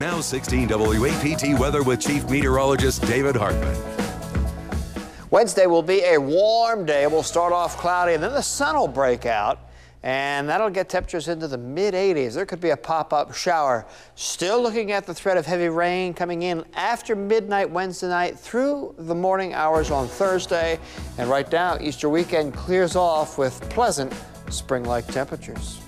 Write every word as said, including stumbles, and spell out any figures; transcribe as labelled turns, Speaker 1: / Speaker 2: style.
Speaker 1: Now sixteen W A P T weather with Chief Meteorologist David Hartman.
Speaker 2: Wednesday will be a warm day. We'll start off cloudy and then the sun will break out. And that'll get temperatures into the mid eighties. There could be a pop-up shower. Still looking at the threat of heavy rain coming in after midnight Wednesday night through the morning hours on Thursday. And right now, Easter weekend clears off with pleasant spring-like temperatures.